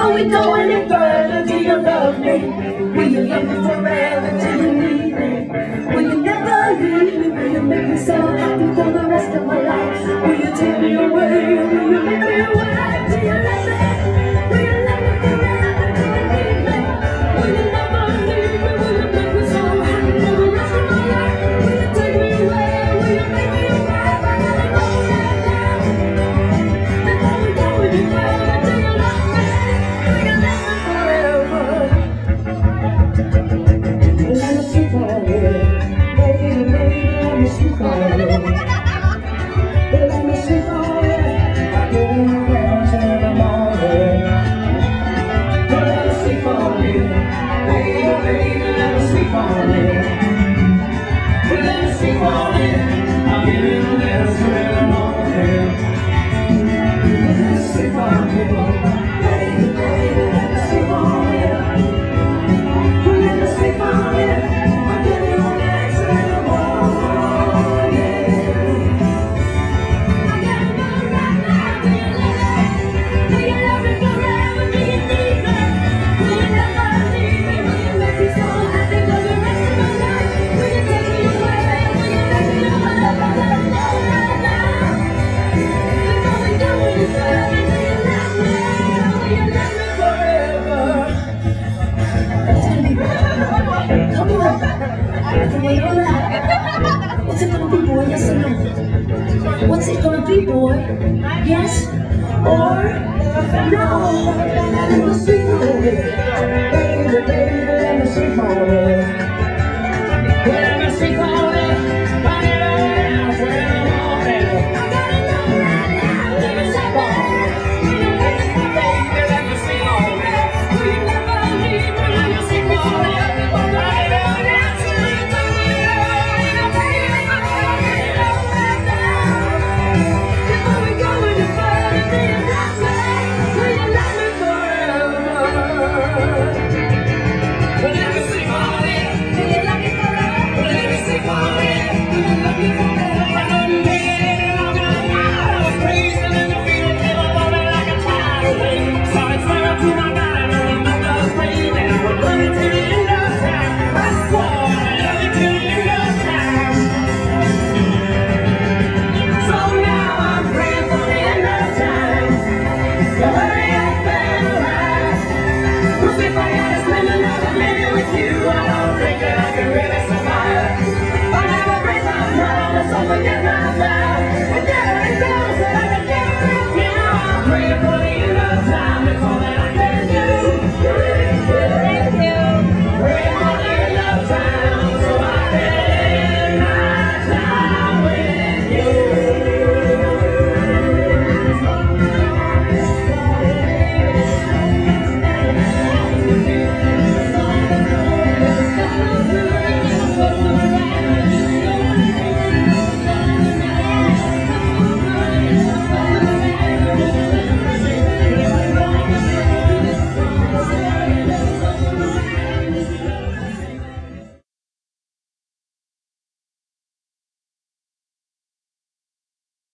Before we go any further, do you love me? Will you love me forever? Do you need me? Will you never leave me? Will you make me so happy for the rest of my life? Will you take me away? Will you make me away? Do you love me? Will you love me forever? Do you need me? Will you never leave me? Will you make me so happy for the rest of my life? Will you take me away? Will you make me away? I gotta go right now. Before we go any further, do you love me? Will you love me forever? Let me sleep on it. Baby, let me sleep on it. Let me sleep on it. I'll give you a dance in the morning. Let me sleep on it. Baby, let me sleep on it. Let me sleep on it. I'll give you a dance in the morning. Let me sleep on it. Baby, let me sleep on it. Let me sleep on it. I'll give you a dance in the morning. I gotta go right now. Do you love me? Do you love me forever? Do you need me? Will you never leave me? Will you make me so happy for the rest of my life? Will you take me away? Will you make me away? I gotta go right now. Before we go any further, do you love me? Will you love me forever? Come on. Come on, you're loud. What's it gonna be, boy? Yes or no? What's it gonna be, boy? Yes or no? Let me sleep on it.